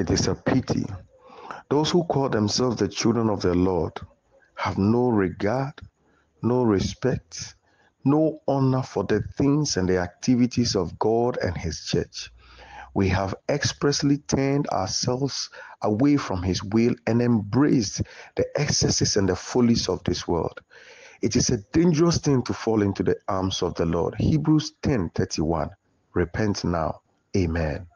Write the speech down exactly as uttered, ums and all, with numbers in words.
It is a pity. Those who call themselves the children of the Lord have no regard, no respect, no honor for the things and the activities of God and His church. We have expressly turned ourselves away from His will and embraced the excesses and the follies of this world. It is a dangerous thing to fall into the arms of the Lord. Hebrews ten thirty-one. Repent now. Amen.